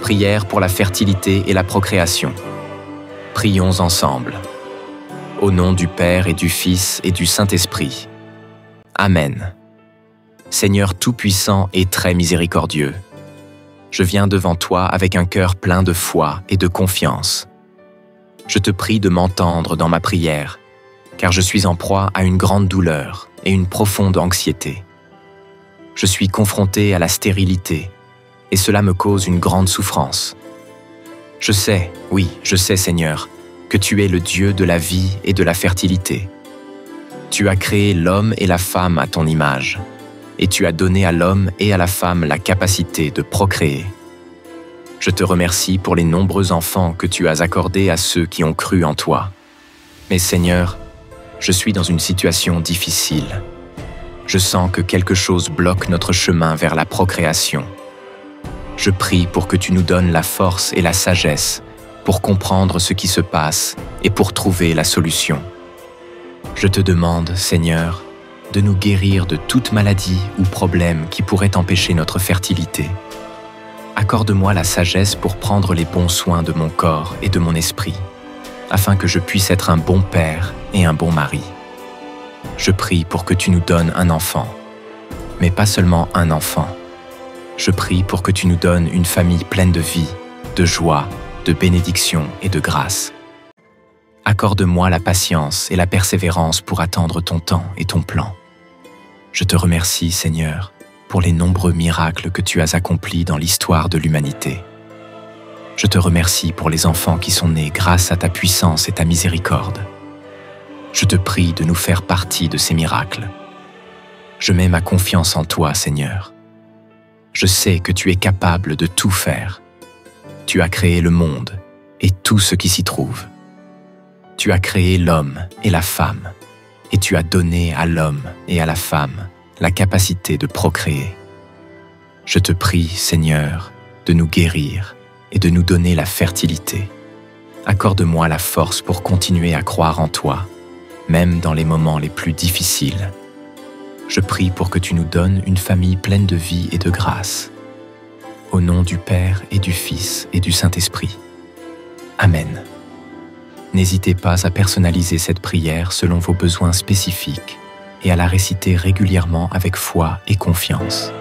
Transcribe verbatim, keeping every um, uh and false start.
prière pour la fertilité et la procréation. Prions ensemble. Au nom du Père et du Fils et du Saint-Esprit. Amen. Seigneur Tout-Puissant et très miséricordieux, je viens devant toi avec un cœur plein de foi et de confiance. Je te prie de m'entendre dans ma prière, car je suis en proie à une grande douleur et une profonde anxiété. Je suis confronté à la stérilité, et cela me cause une grande souffrance. Je sais, oui, je sais, Seigneur, que tu es le Dieu de la vie et de la fertilité. Tu as créé l'homme et la femme à ton image, et tu as donné à l'homme et à la femme la capacité de procréer. Je te remercie pour les nombreux enfants que tu as accordés à ceux qui ont cru en toi. Mais Seigneur, je suis dans une situation difficile. Je sens que quelque chose bloque notre chemin vers la procréation. Je prie pour que tu nous donnes la force et la sagesse pour comprendre ce qui se passe et pour trouver la solution. Je te demande, Seigneur, de nous guérir de toute maladie ou problème qui pourrait empêcher notre fertilité. Accorde-moi la sagesse pour prendre les bons soins de mon corps et de mon esprit, afin que je puisse être un bon père et un bon mari. Je prie pour que tu nous donnes un enfant, mais pas seulement un enfant. Je prie pour que tu nous donnes une famille pleine de vie, de joie, de bénédiction et de grâce. Accorde-moi la patience et la persévérance pour attendre ton temps et ton plan. Je te remercie, Seigneur, pour les nombreux miracles que tu as accomplis dans l'histoire de l'humanité. Je te remercie pour les enfants qui sont nés grâce à ta puissance et ta miséricorde. Je te prie de nous faire partie de ces miracles. Je mets ma confiance en toi, Seigneur. Je sais que tu es capable de tout faire. Tu as créé le monde et tout ce qui s'y trouve. Tu as créé l'homme et la femme, et tu as donné à l'homme et à la femme la capacité de procréer. Je te prie, Seigneur, de nous guérir et de nous donner la fertilité. Accorde-moi la force pour continuer à croire en toi, même dans les moments les plus difficiles. Je prie pour que tu nous donnes une famille pleine de vie et de grâce. Au nom du Père et du Fils et du Saint-Esprit. Amen. N'hésitez pas à personnaliser cette prière selon vos besoins spécifiques et à la réciter régulièrement avec foi et confiance.